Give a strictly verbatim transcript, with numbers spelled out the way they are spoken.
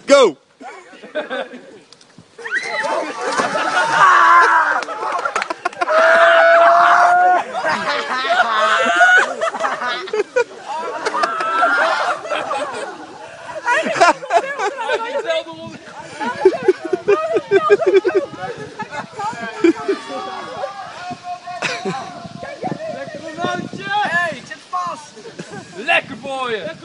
Go! Hey, ik zit vast! Lekker voor je!